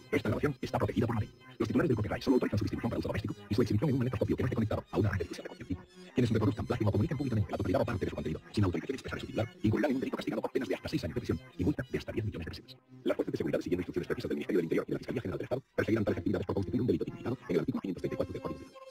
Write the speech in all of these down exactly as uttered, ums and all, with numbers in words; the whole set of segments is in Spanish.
Esta grabación está protegida por la ley. Los titulares del copyright solo autorizan su distribución para uso doméstico y su exhibición en un manetoscopio que no esté conectado a una red de difusión de conciencia. Quienes reproduzcan, plagien o comuniquen públicamente la totalidad o parte de su contenido sin autorización expresa de su titular incurrirán en un delito castigado por penas de hasta seis años de prisión y multa de hasta diez millones de pesetas. Las fuerzas de seguridad, siguiendo instrucciones precisas del Ministerio del Interior y de la Fiscalía General del Estado, perseguirán tales actividades por constituir un delito tipificado en el artículo quinientos treinta y cuatro del Código Penal.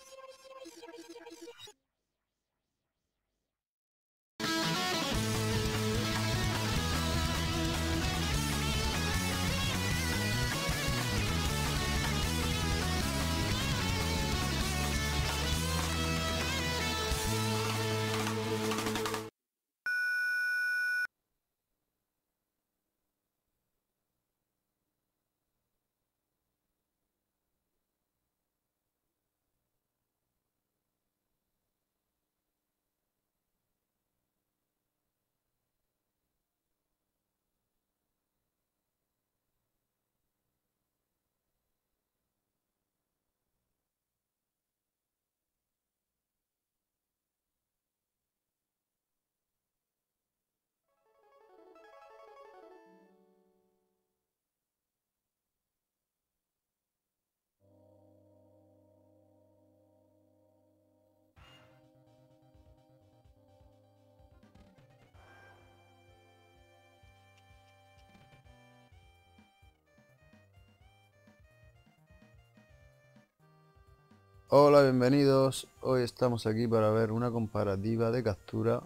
Hola, bienvenidos. Hoy estamos aquí para ver una comparativa de captura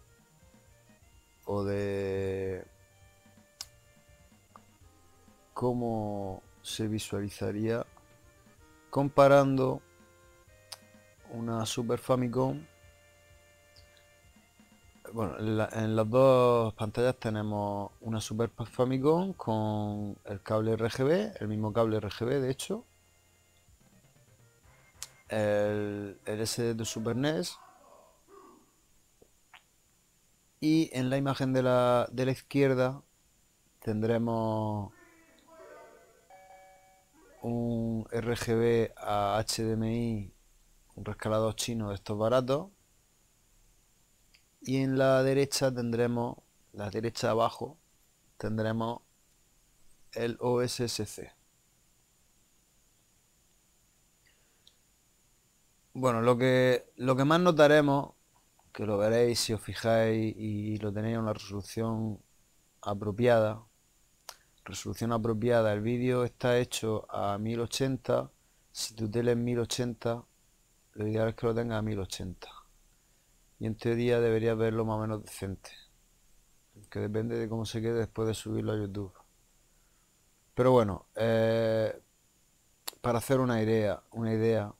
o de cómo se visualizaría comparando una Super Famicom. Bueno, en, la, en las dos pantallas tenemos una Super Famicom con el cable R G B, el mismo cable R G B de hecho. El, el S D de Super N E S y en la imagen de la, de la izquierda tendremos un R G B a H D M I, un rescalador chino de estos baratos, y en la derecha tendremos, la derecha abajo tendremos el O S S C. Bueno, lo que, lo que más notaremos, que lo veréis si os fijáis y lo tenéis en una resolución apropiada, resolución apropiada, el vídeo está hecho a mil ochenta, si tu tele es mil ochenta, lo ideal es que lo tenga a mil ochenta. Y en teoría deberías verlo más o menos decente, que depende de cómo se quede después de subirlo a YouTube. Pero bueno, eh, para hacer una idea, una idea,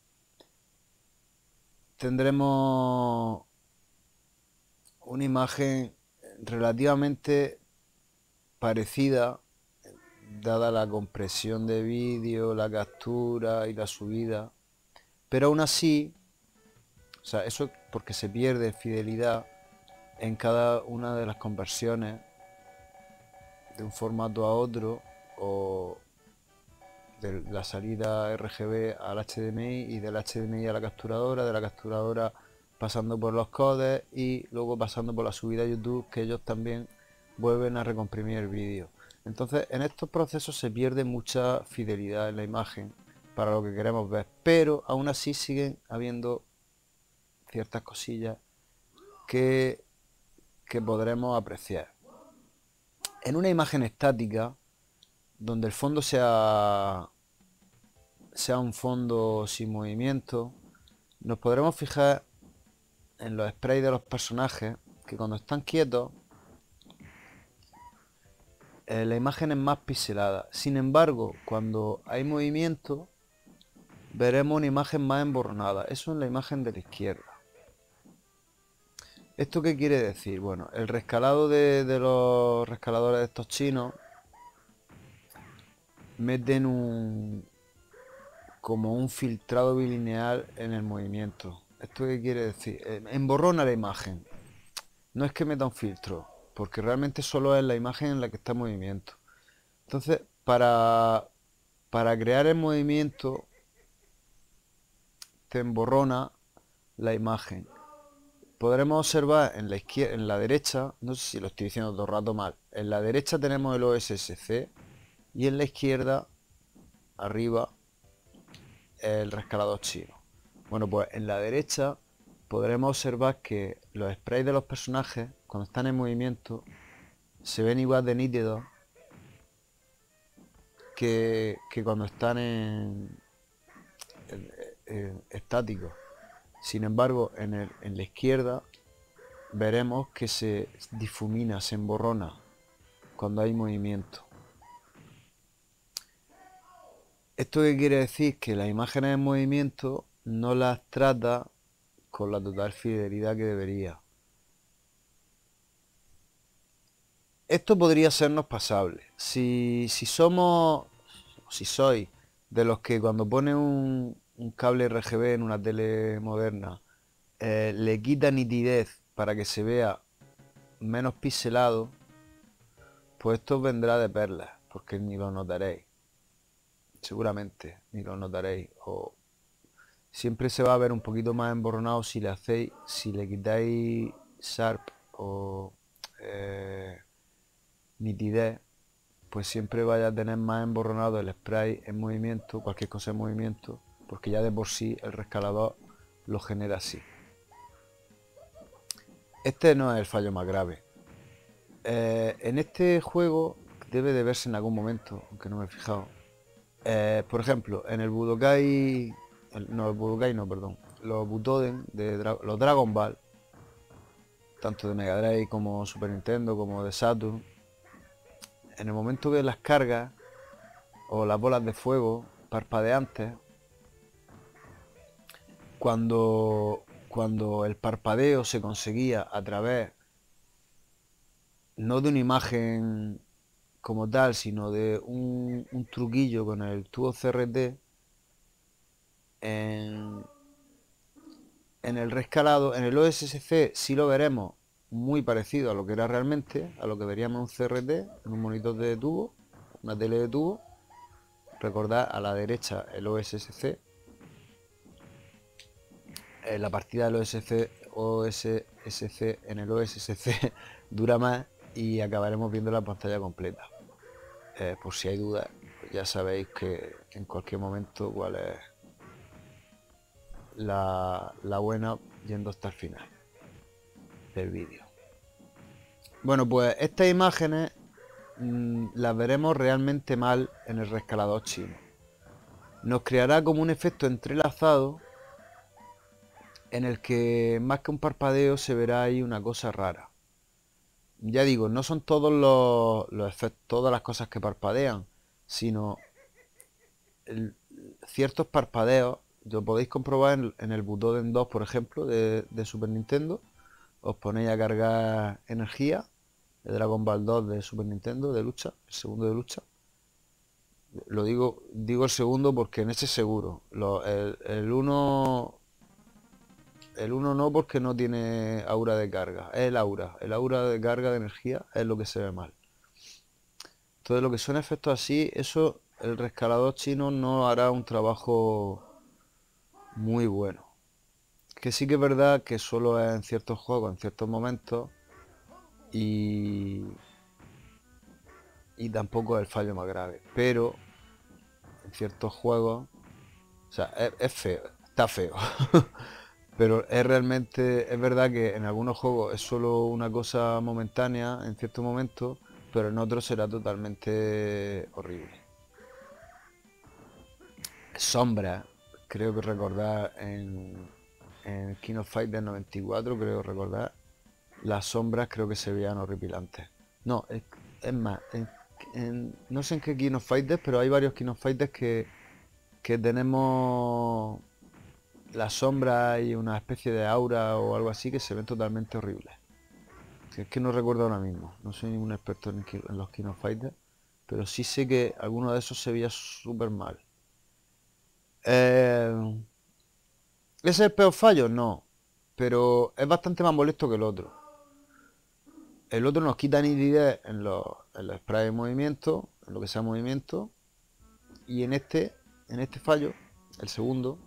tendremos una imagen relativamente parecida, dada la compresión de vídeo, la captura y la subida, pero aún así, o sea, eso porque se pierde fidelidad en cada una de las conversiones de un formato a otro, o de la salida R G B al H D M I y del H D M I a la capturadora, de la capturadora pasando por los codecs y luego pasando por la subida a YouTube, que ellos también vuelven a recomprimir el vídeo. Entonces en estos procesos se pierde mucha fidelidad en la imagen para lo que queremos ver, pero aún así siguen habiendo ciertas cosillas que, que podremos apreciar. En una imagen estática, donde el fondo sea, sea un fondo sin movimiento, nos podremos fijar en los sprays de los personajes, que cuando están quietos, eh, la imagen es más pixelada. Sin embargo, cuando hay movimiento, veremos una imagen más emborronada. Eso en la imagen de la izquierda. ¿Esto qué quiere decir? Bueno, el rescalado de, de los rescaladores de estos chinos meten un como un filtrado bilineal en el movimiento. ¿Esto qué quiere decir? Eh, emborrona la imagen. No es que meta un filtro, porque realmente solo es la imagen en la que está en movimiento. Entonces, para, para crear el movimiento, te emborrona la imagen. Podremos observar en la izquierda, en la derecha, no sé si lo estoy diciendo todo el rato mal, en la derecha tenemos el O S S C y en la izquierda arriba el rescalador chino. Bueno, pues en la derecha podremos observar que los sprays de los personajes, cuando están en movimiento, se ven igual de nítidos que, que cuando están en, en, en estáticos. Sin embargo, en, el, en la izquierda veremos que se difumina, se emborrona cuando hay movimiento. ¿Esto qué quiere decir? Que las imágenes en movimiento no las trata con la total fidelidad que debería. Esto podría sernos pasable. Si, si somos, si sois de los que cuando pone un, un cable R G B en una tele moderna, eh, le quita nitidez para que se vea menos pixelado, pues esto vendrá de perlas, porque ni lo notaréis. Seguramente ni lo notaréis. O siempre se va a ver un poquito más emborronado si le hacéis, si le quitáis Sharp o eh, nitidez, pues siempre vaya a tener más emborronado el spray en movimiento, cualquier cosa en movimiento, porque ya de por sí el rescalador lo genera así. Este no es el fallo más grave. Eh, en este juego debe de verse en algún momento, aunque no me he fijado. Eh, por ejemplo, en el Budokai, el, no, el Budokai no, perdón, los Butoden de Dra los Dragon Ball, tanto de Mega Drive como Super Nintendo como de Saturn, en el momento que las cargas o las bolas de fuego parpadeantes, cuando, cuando el parpadeo se conseguía a través no de una imagen como tal, sino de un, un truquillo con el tubo C R T, en, en el rescalado, en el O S S C sí lo veremos muy parecido a lo que era realmente, a lo que veríamos en un C R T, en un monitor de tubo, una tele de tubo. Recordad a la derecha el O S S C. Eh, la partida del O S S C en el O S S C dura más y acabaremos viendo la pantalla completa. Eh, por si hay dudas, pues ya sabéis que en cualquier momento cuál es la, la buena, yendo hasta el final del vídeo. Bueno, pues estas imágenes mmm, las veremos realmente mal en el rescalador chino. Nos creará como un efecto entrelazado en el que más que un parpadeo se verá ahí una cosa rara. Ya digo, no son todos los, los efectos, todas las cosas que parpadean, sino el, ciertos parpadeos. Lo podéis comprobar en, en el Butoden dos, por ejemplo, de, de Super Nintendo. Os ponéis a cargar energía, de Dragon Ball dos de Super Nintendo, de lucha, el segundo de lucha. Lo digo, digo el segundo porque en ese seguro. Lo, el, el uno... El uno no, porque no tiene aura de carga. Es el aura. El aura de carga de energía es lo que se ve mal. Entonces lo que son efectos así, eso el rescalador chino no hará un trabajo muy bueno. Que sí que es verdad que solo es en ciertos juegos, en ciertos momentos. Y, y tampoco es el fallo más grave. Pero en ciertos juegos, o sea, es, es feo, está feo. Pero es realmente, es verdad que en algunos juegos es solo una cosa momentánea en ciertos momentos, pero en otros será totalmente horrible. Sombra, creo que recordar en, en King of Fighters noventa y cuatro, creo recordar, las sombras creo que se veían horripilantes. No, es, es más, en, en, no sé en qué King of Fighters, pero hay varios King of Fighters que, que tenemos la sombra y una especie de aura o algo así que se ven totalmente horribles. Es que no recuerdo ahora mismo, no soy ningún experto en, en los King of Fighters, pero sí sé que alguno de esos se veía súper mal. Eh, ¿Es el peor fallo? No, pero es bastante más molesto que el otro. El otro nos quita nitidez en los, en los sprays de movimiento, en lo que sea movimiento, y en este, en este fallo, el segundo,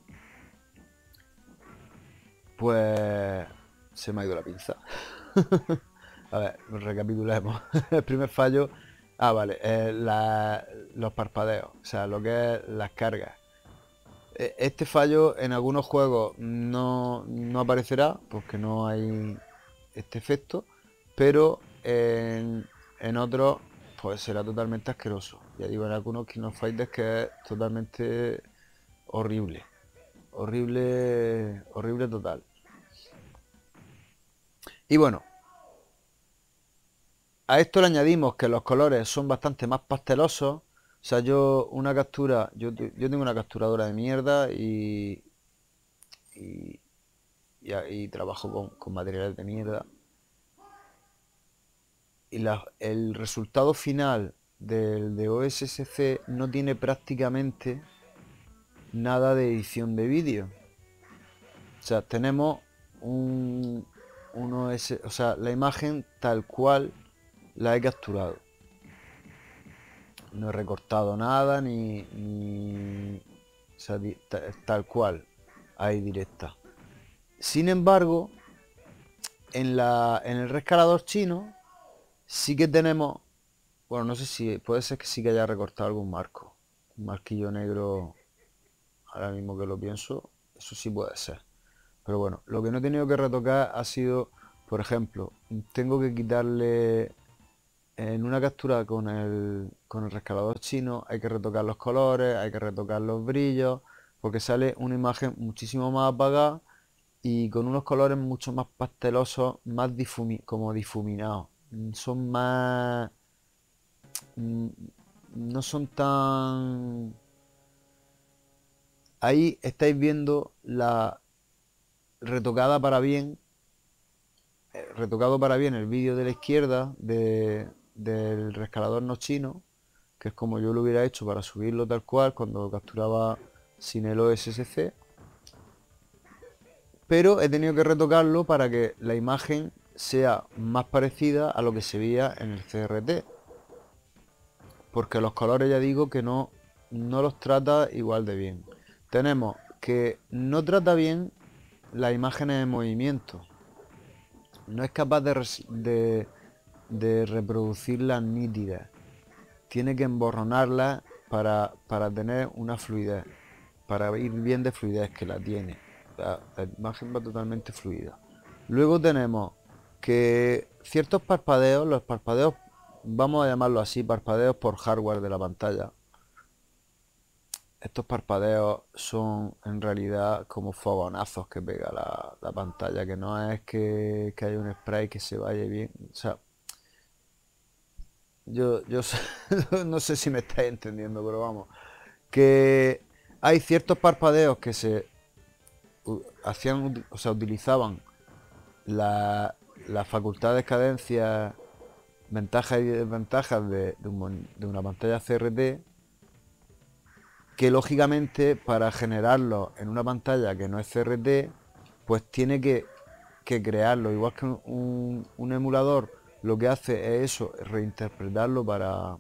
pues se me ha ido la pinza. A ver, recapitulemos. El primer fallo, Ah, vale, eh, la- los parpadeos, o sea, lo que es las cargas. E- Este fallo en algunos juegos no, no aparecerá porque no hay este efecto, pero en, en otros pues será totalmente asqueroso. Ya digo, en algunos Kingdom Fighters que es totalmente horrible. Horrible, horrible total. Y bueno, a esto le añadimos que los colores son bastante más pastelosos. O sea, yo una captura, yo, te- yo tengo una capturadora de mierda y, y, y a- y trabajo con, con materiales de mierda. Y la- el resultado final del de O S S C no tiene prácticamente nada de edición de vídeo. O sea, tenemos un, un O S, o sea, la imagen tal cual la he capturado. No he recortado nada ni, ni o sea, di- ta- tal cual, ahí directa. Sin embargo, en la en el rescalador chino sí que tenemos, bueno, no sé si puede ser que sí que haya recortado algún marco, un marquillo negro, ahora mismo que lo pienso, eso sí puede ser. Pero bueno, lo que no he tenido que retocar ha sido, por ejemplo, tengo que quitarle en una captura con el, con el rescalador chino, hay que retocar los colores, hay que retocar los brillos, porque sale una imagen muchísimo más apagada y con unos colores mucho más pastelosos, más difumi- como difuminados. Mm, Son más... mm, no son tan... Ahí estáis viendo la retocada para bien, eh, retocado para bien el vídeo de la izquierda de- del rescalador no chino, que es como yo lo hubiera hecho para subirlo tal cual cuando capturaba sin el O S S C, pero he tenido que retocarlo para que la imagen sea más parecida a lo que se veía en el C R T, porque los colores ya digo que no, no los trata igual de bien. Tenemos que no trata bien las imágenes en movimiento, no es capaz de, res- de, de reproducirlas nítidas, tiene que emborronarlas para, para tener una fluidez, para ir bien de fluidez, que la tiene. La, la imagen va totalmente fluida. Luego tenemos que ciertos parpadeos, los parpadeos, vamos a llamarlo así, parpadeos por hardware de la pantalla. Estos parpadeos son en realidad como fogonazos que pega la, la pantalla, que no es que, que haya un spray que se vaya bien. O sea, yo, yo sé- no sé si me estáis entendiendo, pero vamos. Que hay ciertos parpadeos que se u- hacían, uti- o sea, utilizaban la, la facultad de cadencia, ventajas y desventajas de, de un mon- de una pantalla C R T, que lógicamente para generarlo en una pantalla que no es C R T, pues tiene que, que crearlo. Igual que un, un emulador lo que hace es eso, reinterpretarlo para,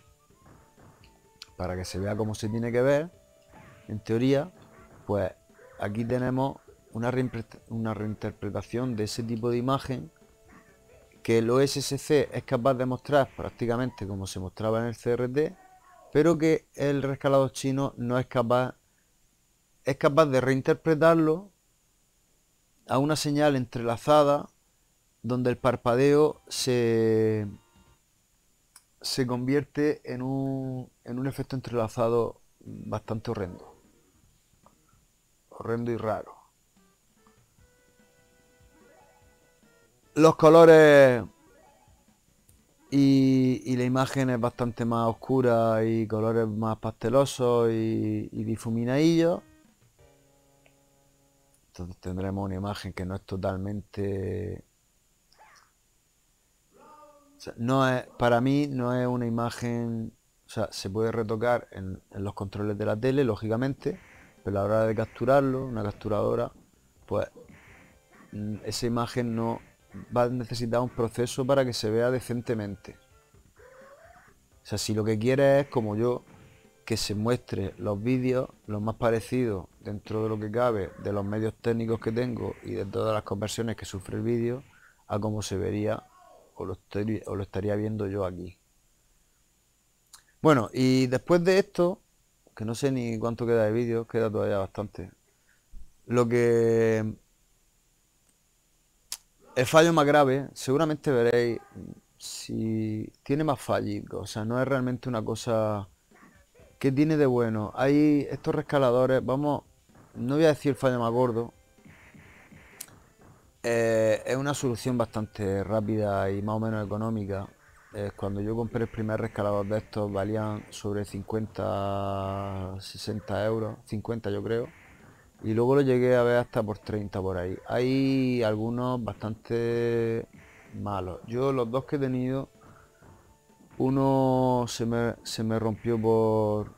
para que se vea como se tiene que ver, en teoría, pues aquí tenemos una, reimpre- una reinterpretación de ese tipo de imagen que el O S S C es capaz de mostrar prácticamente como se mostraba en el C R T, pero que el rescalador chino no es capaz, es capaz de reinterpretarlo a una señal entrelazada donde el parpadeo se, se convierte en un, en un efecto entrelazado bastante horrendo, horrendo y raro. Los colores y, y la imagen es bastante más oscura y colores más pastelosos y, y difuminadillos. Entonces tendremos una imagen que no es totalmente... O sea, no es, para mí no es una imagen... O sea, se puede retocar en, en los controles de la tele, lógicamente, pero a la hora de capturarlo, una capturadora, pues mm, esa imagen no va a necesitar un proceso para que se vea decentemente. O sea, si lo que quieres es, como yo, que se muestre los vídeos lo más parecidos dentro de lo que cabe de los medios técnicos que tengo y de todas las conversiones que sufre el vídeo a cómo se vería o lo, estoy- o lo estaría viendo yo aquí. Bueno, y después de esto, que no sé ni cuánto queda de vídeo, queda todavía bastante. Lo que el fallo más grave, seguramente veréis si tiene más fallidos, o sea, no es realmente una cosa que tiene de bueno. Hay estos rescaladores, vamos, no voy a decir el fallo más gordo, eh, es una solución bastante rápida y más o menos económica. Eh, cuando yo compré el primer rescalador de estos valían sobre cincuenta, sesenta euros, cincuenta yo creo. Y luego lo llegué a ver hasta por treinta por ahí. Hay algunos bastante malos. Yo los dos que he tenido, uno se me, se me rompió por...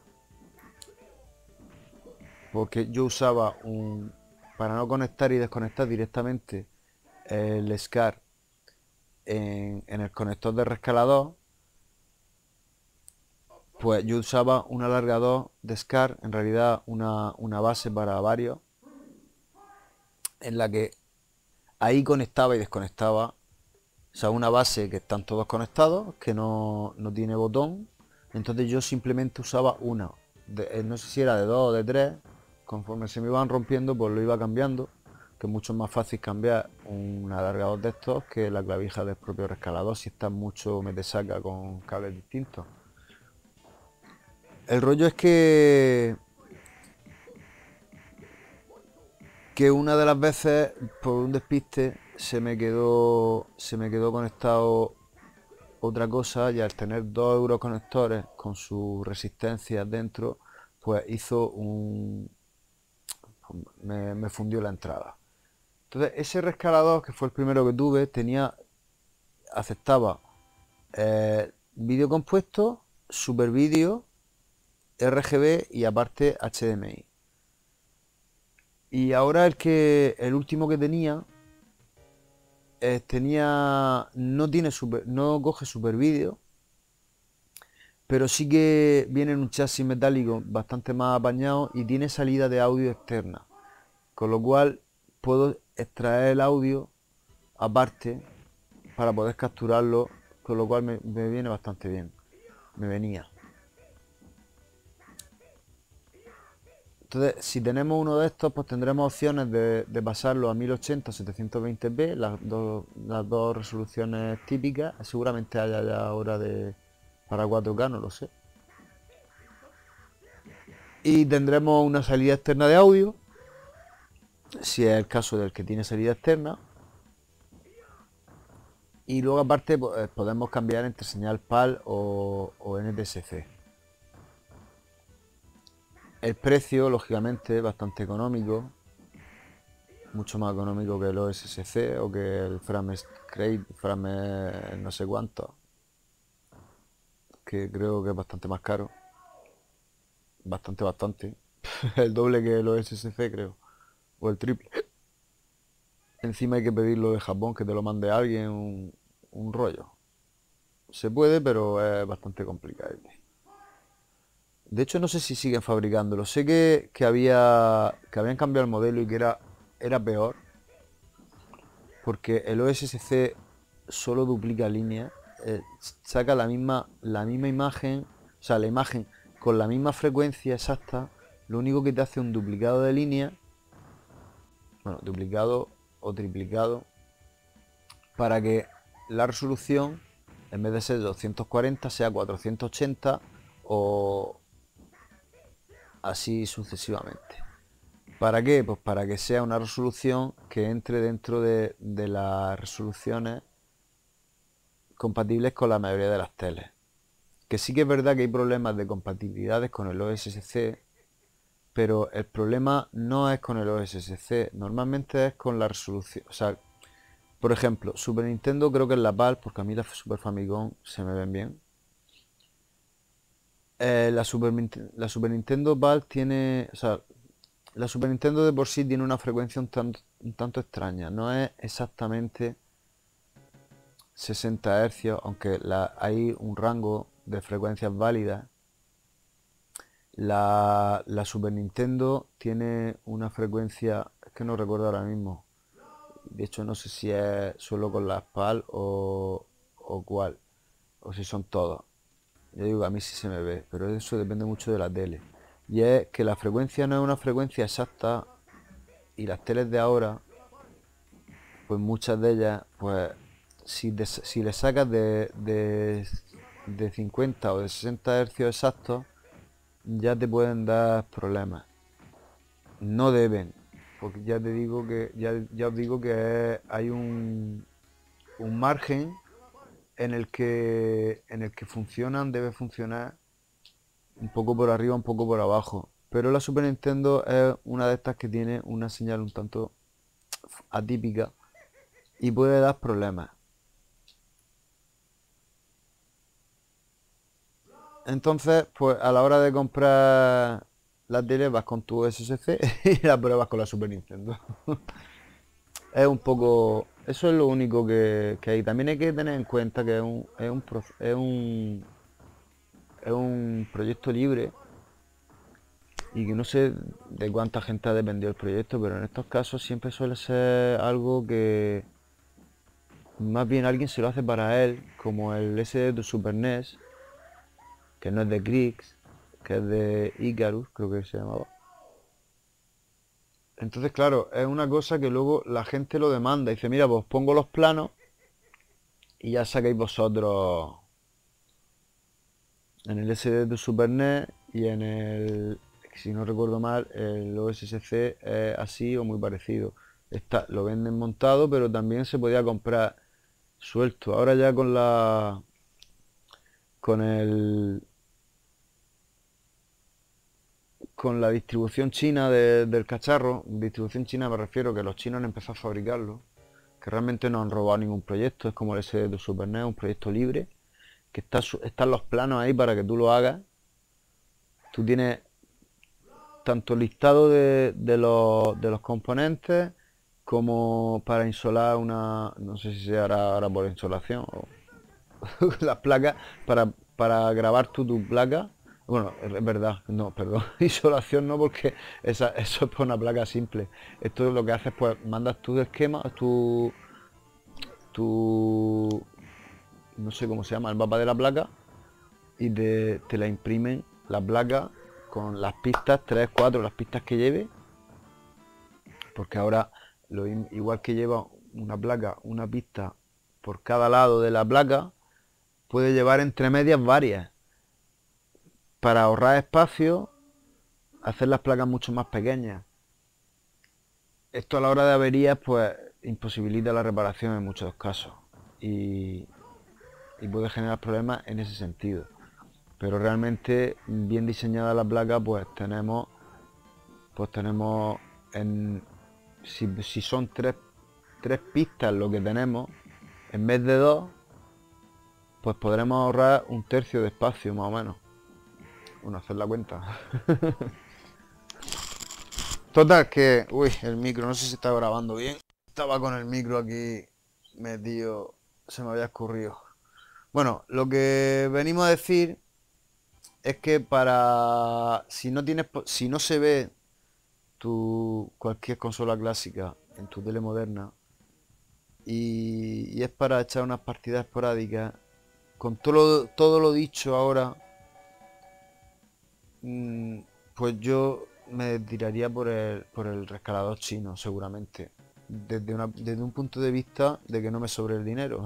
porque yo usaba un... para no conectar y desconectar directamente el SCAR en, en el conector de rescalador, pues yo usaba un alargador de SCAR, en realidad una, una base para varios, en la que ahí conectaba y desconectaba. O sea, una base que están todos conectados, que no, no tiene botón. Entonces yo simplemente usaba una. De- eh, no sé si era de dos o de tres. Conforme se me iban rompiendo, pues lo iba cambiando. Que es mucho más fácil cambiar un alargador de estos que la clavija del propio rescalador si está mucho metesaca con cables distintos. El rollo es que, que una de las veces, por un despiste, se me quedó, se me quedó conectado otra cosa, y al tener dos euroconectores con su resistencia dentro, pues hizo un... me, me fundió la entrada. Entonces ese rescalador, que fue el primero que tuve, tenía, aceptaba eh, vídeo compuesto, super vídeo, R G B y aparte H D M I. Y ahora el que el último que tenía eh, tenía no tiene super, no coge super vídeo, pero sí que viene en un chasis metálico bastante más apañado y tiene salida de audio externa, con lo cual puedo extraer el audio aparte para poder capturarlo, con lo cual me, me viene bastante bien, me venía. Entonces, si tenemos uno de estos, pues tendremos opciones de, de pasarlo a mil ochenta, setecientos veinte p, las dos, las dos resoluciones típicas. Seguramente haya ya ahora de para cuatro K, no lo sé. Y tendremos una salida externa de audio, si es el caso del que tiene salida externa. Y luego aparte pues, podemos cambiar entre señal PAL o, o N T S C. El precio, lógicamente, es bastante económico. Mucho más económico que el O S S C o que el Frame Crate, Frame no sé cuánto. Que creo que es bastante más caro. Bastante, bastante. El doble que el O S S C, creo. O el triple. Encima hay que pedirlo de Japón, que te lo mande alguien, un, un rollo. Se puede, pero es bastante complicado. De hecho, no sé si siguen fabricándolo. Sé que, que había que habían cambiado el modelo y que era, era peor. Porque el O S S C solo duplica líneas. Eh, saca la misma, la misma imagen. O sea, la imagen con la misma frecuencia exacta. Lo único que te hace un duplicado de línea. Bueno, duplicado o triplicado. Para que la resolución, en vez de ser doscientos cuarenta, sea cuatrocientos ochenta o así sucesivamente. ¿Para qué? Pues para que sea una resolución que entre dentro de, de las resoluciones compatibles con la mayoría de las teles. Que sí que es verdad que hay problemas de compatibilidades con el O S S C, pero el problema no es con el O S S C, normalmente es con la resolución. O sea, por ejemplo, Super Nintendo creo que es la PAL, porque a mí las Super Famicom se me ven bien. Eh, la, Super, la Super Nintendo PAL tiene, o sea, la Super Nintendo de por sí tiene una frecuencia un tanto, un tanto extraña. No es exactamente sesenta hercios, aunque la, hay un rango de frecuencias válidas. La, la Super Nintendo tiene una frecuencia, es que no recuerdo ahora mismo. De hecho, no sé si es solo con las PAL o, o cuál, o si son todas. Yo digo, a mí sí se me ve, pero eso depende mucho de la tele. Y es que la frecuencia no es una frecuencia exacta y las teles de ahora, pues muchas de ellas, pues si, de- si le sacas de, de, de cincuenta o de sesenta hercios exactos, ya te pueden dar problemas. No deben, porque ya te digo que, ya, ya os digo que es- hay un, un margen en el que en el que funcionan, debe funcionar un poco por arriba, un poco por abajo. Pero la Super Nintendo es una de estas que tiene una señal un tanto atípica y puede dar problemas. Entonces, pues a la hora de comprar la tele vas con tu S S C y la pruebas con la Super Nintendo. Es un poco... Eso es lo único que, que hay. También hay que tener en cuenta que es un, es un, proce- es un, es un proyecto libre y que no sé de cuánta gente ha dependido el proyecto, pero en estos casos siempre suele ser algo que más bien alguien se lo hace para él, como el S D de Super N E S, que no es de Griggs, que es de Icarus, creo que se llamaba. Entonces, claro, es una cosa que luego la gente lo demanda y dice, mira, pues pongo los planos y ya saquéis vosotros en el S D de Super N E S y en el, si no recuerdo mal, el O S S C es así o muy parecido. Está, lo venden montado, pero también se podía comprar suelto. Ahora ya con la con el con la distribución china de- del cacharro, distribución china me refiero que los chinos han empezado a fabricarlo, que realmente no han robado ningún proyecto, es como el S D de Super N E S, un proyecto libre, que está, su- están los planos ahí para que tú lo hagas. Tú tienes tanto listado de, de los, de los componentes como para insolar una, no sé si se hará ahora por insolación o las placas, para, para grabar tú tu placa. Bueno, es verdad, no, perdón, insolación no, porque esa, eso es por una placa simple. Esto es lo que haces, pues mandas tu esquema, tu, tu, no sé cómo se llama, el mapa de la placa, y te, te la imprimen la placa con las pistas, tres cuatro las pistas que lleve, porque ahora, lo, igual que lleva una placa, una pista por cada lado de la placa, puede llevar entre medias varias, para ahorrar espacio, hacer las placas mucho más pequeñas. Esto a la hora de averías, pues imposibilita la reparación en muchos casos y, y puede generar problemas en ese sentido. Pero realmente bien diseñada la placa, pues tenemos, pues tenemos en, si, si son tres, tres pistas lo que tenemos, en vez de dos, pues podremos ahorrar un tercio de espacio más o menos. Bueno, hacer la cuenta. Total, que... Uy, el micro, no sé si está grabando bien. Estaba con el micro aquí metido, se me había escurrido. Bueno, lo que venimos a decir es que para... Si no tienes, po- si no se ve tu cualquier consola clásica en tu tele moderna y, y es para echar unas partidas esporádicas, con todo lo, todo lo dicho ahora, mm, pues yo me tiraría por el, por el rescalador chino, seguramente. Desde, una- desde un punto de vista de que no me sobre el dinero.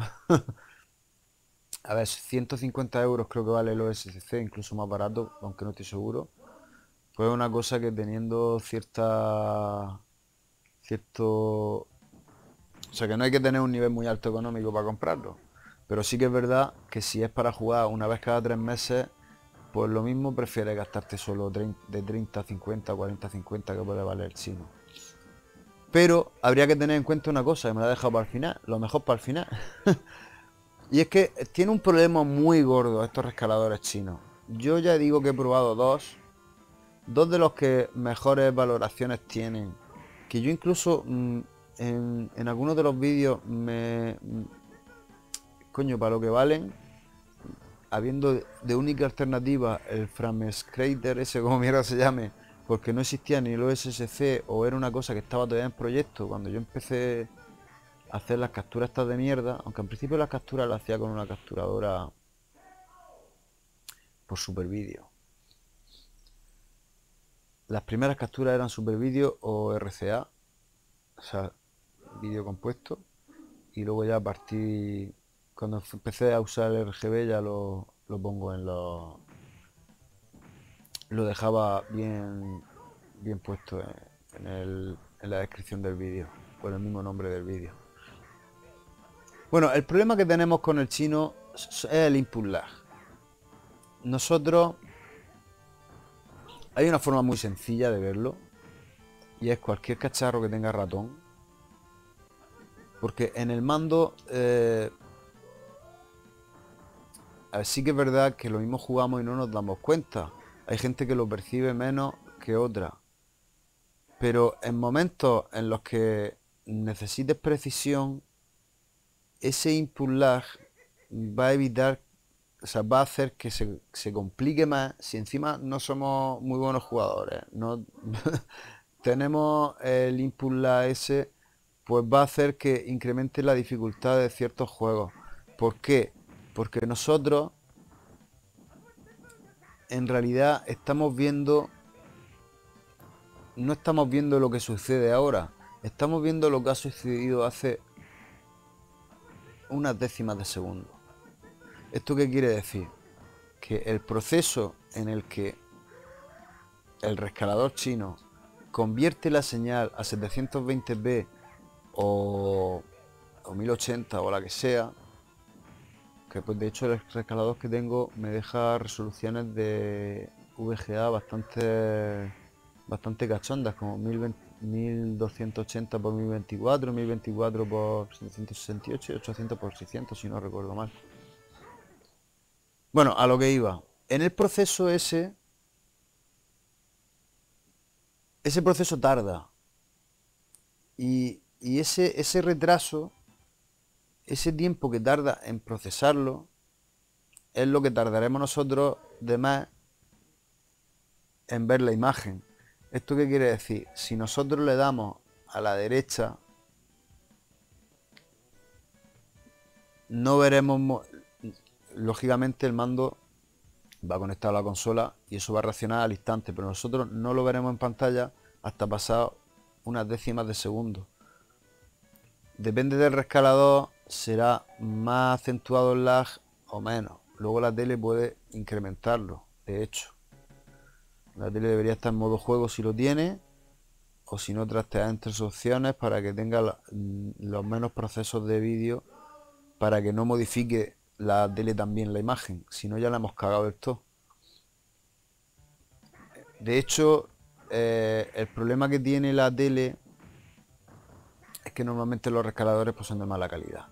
A ver, ciento cincuenta euros creo que vale el O S C, incluso más barato, aunque no estoy seguro. Pues es una cosa que teniendo cierta... cierto... O sea, que no hay que tener un nivel muy alto económico para comprarlo. Pero sí que es verdad que si es para jugar una vez cada tres meses, pues lo mismo prefiere gastarte solo trein- de treinta, cincuenta, cuarenta, cincuenta que puede valer el chino. Pero habría que tener en cuenta una cosa, que me la he dejado para el final, lo mejor para el final. Y es que tiene un problema muy gordo estos rescaladores chinos. Yo ya digo que he probado dos, dos de los que mejores valoraciones tienen. Que yo incluso mm, en, en algunos de los vídeos me... mm, coño, para lo que valen, habiendo de única alternativa el Framescrater, ese como mierda se llame, porque no existía ni el O S S C o era una cosa que estaba todavía en proyecto cuando yo empecé a hacer las capturas estas de mierda, aunque en principio las capturas las hacía con una capturadora por Super Video. Las primeras capturas eran Super Video o R C A, o sea, vídeo compuesto, y luego ya a partir, cuando empecé a usar el R G B ya lo, lo pongo en los, lo dejaba bien, bien puesto en, en, el, en la descripción del vídeo, con el mismo nombre del vídeo. Bueno, el problema que tenemos con el chino es el input lag. Nosotros, hay una forma muy sencilla de verlo, y es cualquier cacharro que tenga ratón, porque en el mando eh, a ver, sí que es verdad que lo mismo jugamos y no nos damos cuenta. Hay gente que lo percibe menos que otra, pero en momentos en los que necesites precisión, ese input lag va a evitar, o sea, va a hacer que se, se complique más. Si encima no somos muy buenos jugadores, no tenemos el input lag ese, pues va a hacer que incremente la dificultad de ciertos juegos. ¿Por qué? Porque nosotros en realidad estamos viendo, no estamos viendo lo que sucede ahora, estamos viendo lo que ha sucedido hace unas décimas de segundo. ¿Esto qué quiere decir? Que el proceso en el que el rescalador chino convierte la señal a setecientos veinte p o, o mil ochenta o la que sea, que pues de hecho el rescalador que tengo me deja resoluciones de V G A bastante bastante cachondas, como mil doscientos ochenta por mil veinticuatro, mil veinticuatro por setecientos sesenta y ocho y ochocientos por seiscientos, si no recuerdo mal. Bueno, a lo que iba. En el proceso ese, ese proceso tarda. Y, y ese, ese retraso, ese tiempo que tarda en procesarlo, es lo que tardaremos nosotros de más en ver la imagen. ¿Esto qué quiere decir? Si nosotros le damos a la derecha, no veremos, lógicamente el mando va conectado a la consola y eso va a reaccionar al instante, pero nosotros no lo veremos en pantalla hasta pasado unas décimas de segundo. Depende del rescalador, será más acentuado el lag o menos. Luego la tele puede incrementarlo, de hecho. La tele debería estar en modo juego si lo tiene, o si no, trastear entre sus opciones para que tenga la, los menos procesos de vídeo, para que no modifique la tele también la imagen, si no ya la hemos cagado del todo. De hecho, eh, el problema que tiene la tele es que normalmente los rescaladores pues, son de mala calidad.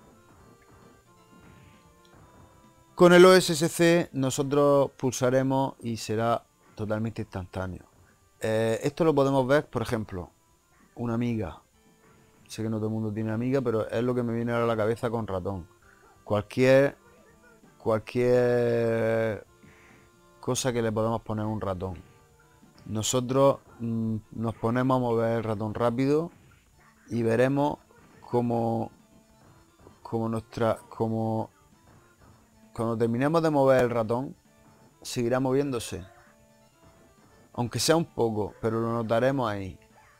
Con el O S S C nosotros pulsaremos y será totalmente instantáneo. Eh, esto lo podemos ver, por ejemplo, una amiga. Sé que no todo el mundo tiene amiga, pero es lo que me viene a la cabeza con ratón. Cualquier, cualquier cosa que le podamos poner un ratón. Nosotros mmm, nos ponemos a mover el ratón rápido y veremos como, como nuestra, como cuando terminemos de mover el ratón, seguirá moviéndose. Aunque sea un poco, pero lo notaremos ahí.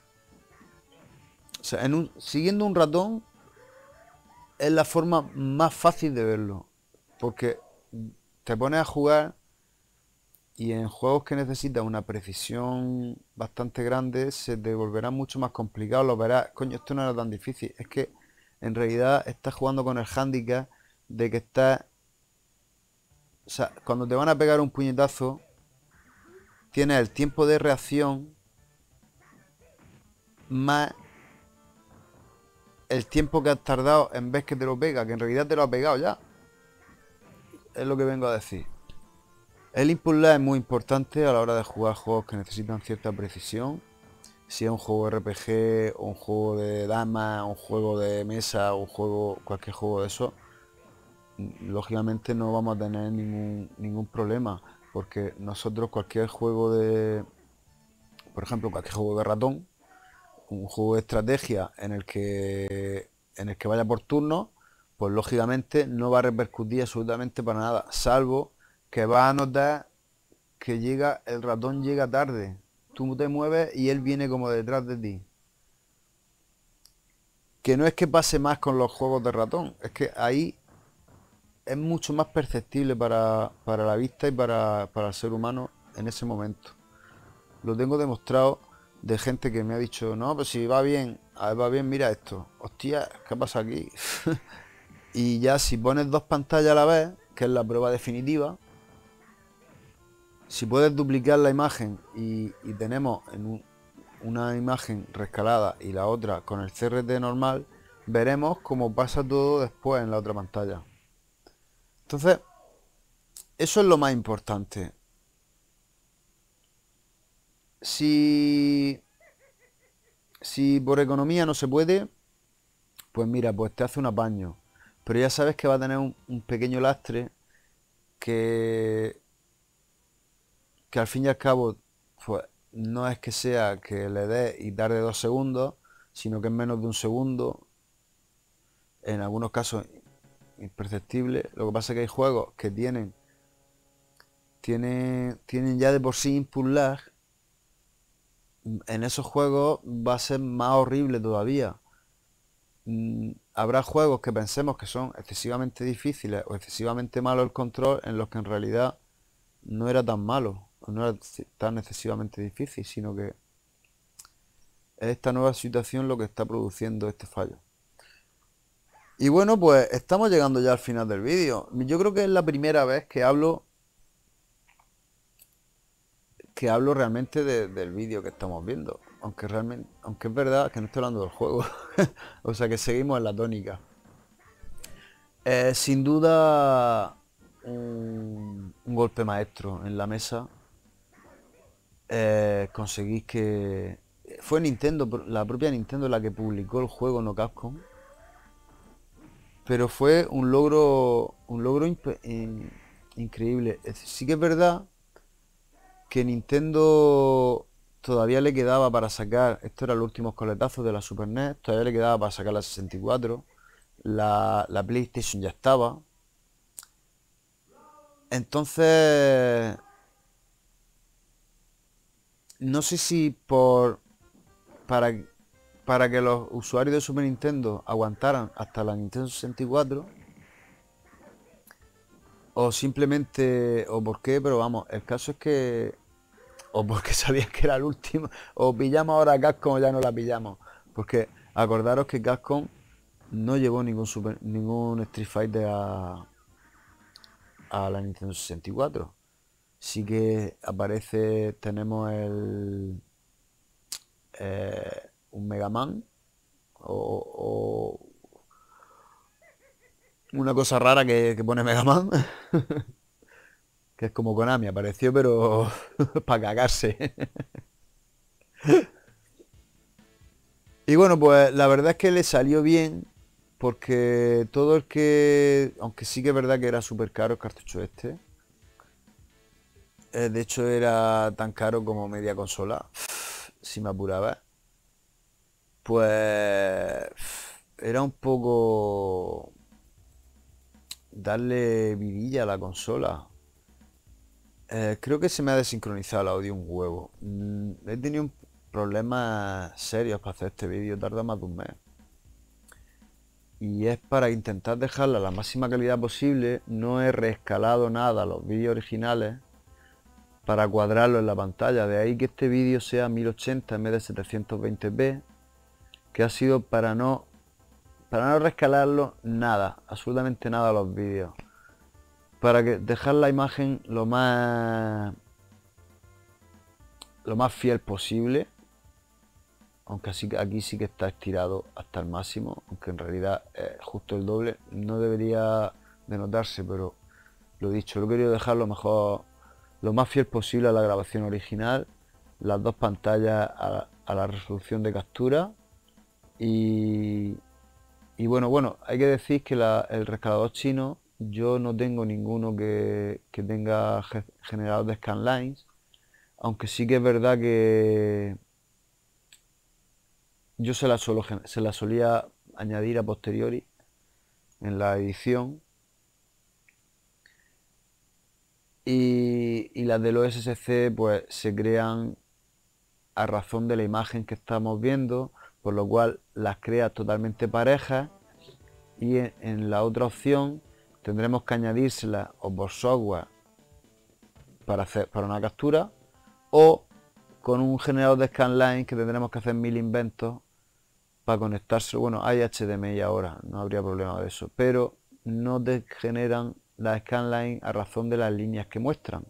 O sea, en un, siguiendo un ratón es la forma más fácil de verlo. Porque te pones a jugar y en juegos que necesitan una precisión bastante grande se te volverá mucho más complicado. Lo verás, coño, esto no era tan difícil. Es que en realidad estás jugando con el hándicap de que estás... O sea, cuando te van a pegar un puñetazo, tienes el tiempo de reacción más el tiempo que has tardado en vez que te lo pega, que en realidad te lo ha pegado ya. Es lo que vengo a decir. El input lag es muy importante a la hora de jugar juegos que necesitan cierta precisión. Si es un juego R P G, o un juego de damas, un juego de mesa, o un juego, cualquier juego de eso, lógicamente no vamos a tener ningún, ningún problema. Porque nosotros cualquier juego de, por ejemplo, cualquier juego de ratón, un juego de estrategia en el que en el que vaya por turno, pues lógicamente no va a repercutir absolutamente para nada, salvo que vas a notar que llega, el ratón llega tarde. Tú te mueves y él viene como detrás de ti. Que no es que pase más con los juegos de ratón, es que ahí es mucho más perceptible para, para la vista y para, para el ser humano en ese momento. Lo tengo demostrado de gente que me ha dicho, no, pues si va bien, a ver, va bien, mira esto. Hostia, ¿qué pasa aquí? Y ya si pones dos pantallas a la vez, que es la prueba definitiva, si puedes duplicar la imagen y, y tenemos en un, una imagen rescalada y la otra con el C R T normal, veremos cómo pasa todo después en la otra pantalla. Entonces, eso es lo más importante. Si, si por economía no se puede, pues mira, pues te hace un apaño. Pero ya sabes que va a tener un, un pequeño lastre que, que al fin y al cabo, pues no es que sea que le dé y tarde dos segundos, sino que es menos de un segundo. En algunos casos imperceptible. Lo que pasa es que hay juegos que tienen tienen, tienen ya de por sí input lag. En esos juegos va a ser más horrible todavía. Mm, habrá juegos que pensemos que son excesivamente difíciles o excesivamente malo el control, en los que en realidad no era tan malo, o no era tan excesivamente difícil, sino que es esta nueva situación lo que está produciendo este fallo. Y bueno, pues estamos llegando ya al final del vídeo. Yo creo que es la primera vez que hablo que hablo realmente de- del vídeo que estamos viendo. Aunque realmente, aunque es verdad que no estoy hablando del juego. O sea que seguimos en la tónica. Eh, sin duda un, un golpe maestro en la mesa. Eh, conseguís que... Fue Nintendo, la propia Nintendo la que publicó el juego, no Capcom. Pero fue un logro, un logro impe- in- increíble. Es- Sí que es verdad que Nintendo todavía le quedaba para sacar, esto era los últimos coletazos de la Super N E S, todavía le quedaba para sacar la sesenta y cuatro, la, la PlayStation ya estaba. Entonces, no sé si por para, para que los usuarios de Super Nintendo aguantaran hasta la Nintendo sesenta y cuatro, o simplemente, o por qué, pero vamos, el caso es que, o porque sabían que era el último, o pillamos ahora a Capcom o ya no la pillamos. Porque acordaros que Capcom no llevó ningún super, ningún Street Fighter a, a la Nintendo sesenta y cuatro. Sí que aparece, tenemos el eh, un Mega Man o, o una cosa rara que, que pone Mega Man, que es como Konami, apareció pero para cagarse. Y bueno, pues la verdad es que le salió bien, porque todo el que, aunque sí que es verdad que era súper caro el cartucho este, eh, de hecho era tan caro como media consola, si me apuraba, pues era un poco darle vidilla a la consola. Eh, creo que se me ha desincronizado el audio un huevo. Mm, he tenido un- problemas serios para hacer este vídeo, tarda más de un mes. Y es para intentar dejarla a la máxima calidad posible. No he reescalado nada los vídeos originales para cuadrarlo en la pantalla. De ahí que este vídeo sea mil ochenta en vez de setecientos veinte p, que ha sido para no para no reescalarlo nada, absolutamente nada a los vídeos. Para que dejar la imagen lo más lo más fiel posible. Aunque así, aquí sí que está estirado hasta el máximo, aunque en realidad es justo el doble. No debería de notarse, pero lo dicho, lo he querido dejar lo mejor, lo más fiel posible a la grabación original. Las dos pantallas a, a la resolución de captura. Y, y bueno, bueno, hay que decir que la- el rescalador chino, yo no tengo ninguno que, que tenga ge- generador de scanlines. Aunque sí que es verdad que yo se la, solo, se la solía añadir a posteriori en la edición. y, y las del O S S C pues se crean a razón de la imagen que estamos viendo, por lo cual las crea totalmente parejas, y en, en la otra opción tendremos que añadírselas o por software para hacer para una captura, o con un generador de scanline que tendremos que hacer mil inventos para conectarse. Bueno, hay H D M I ahora, no habría problema de eso, pero no te generan la scanline a razón de las líneas que muestran.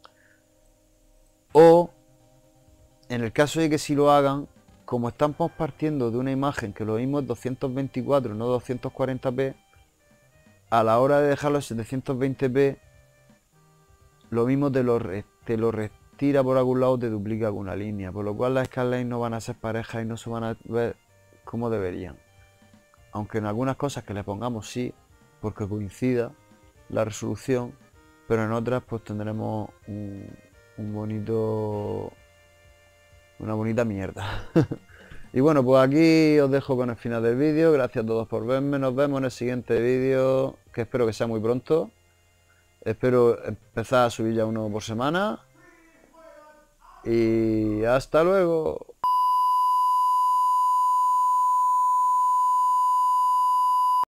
O en el caso de que si lo hagan, como estamos partiendo de una imagen que lo mismo es doscientos veinticuatro, no doscientos cuarenta p, a la hora de dejarlo en setecientos veinte p, lo mismo te lo, te lo retira por algún lado, te duplica alguna línea, por lo cual las scanlines no van a ser parejas y no se van a ver como deberían. Aunque en algunas cosas que le pongamos sí, porque coincida la resolución, pero en otras pues tendremos un, un bonito... una bonita mierda. Y bueno, pues aquí os dejo con el final del vídeo. Gracias a todos por verme. Nos vemos en el siguiente vídeo, que espero que sea muy pronto. Espero empezar a subir ya uno por semana. Y hasta luego.